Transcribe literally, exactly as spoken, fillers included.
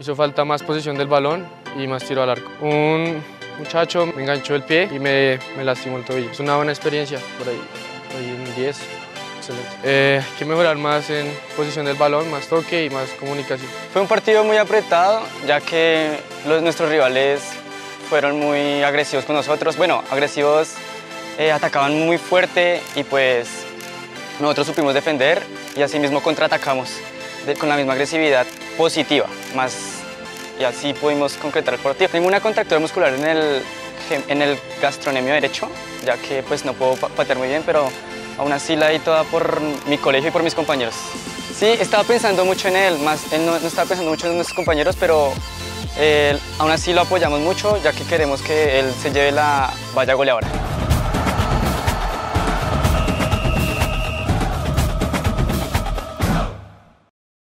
Hizo falta más posesión del balón y más tiro al arco. Un muchacho me enganchó el pie y me, me lastimó el tobillo. Es una buena experiencia, por ahí, por ahí en diez. Excelente. Eh, hay que mejorar más en posición del balón, más toque y más comunicación. Fue un partido muy apretado, ya que los, nuestros rivales fueron muy agresivos con nosotros. Bueno, agresivos, eh, atacaban muy fuerte y pues nosotros supimos defender y así mismo contraatacamos de, con la misma agresividad positiva, más, y así pudimos concretar el partido. Tengo una contractura muscular en el, en el gastrocnemio derecho, ya que pues no puedo patear muy bien, pero aún así la di toda por mi colegio y por mis compañeros. Sí, estaba pensando mucho en él, más, él no, no estaba pensando mucho en nuestros compañeros, pero eh, aún así lo apoyamos mucho, ya que queremos que él se lleve la valla goleadora.